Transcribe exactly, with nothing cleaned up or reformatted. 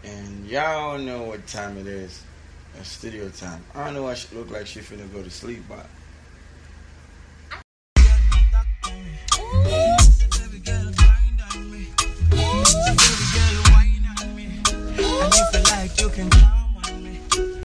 And y'all don't know what time it is. It's studio time. I don't know why she look like she finna go to sleep, but you can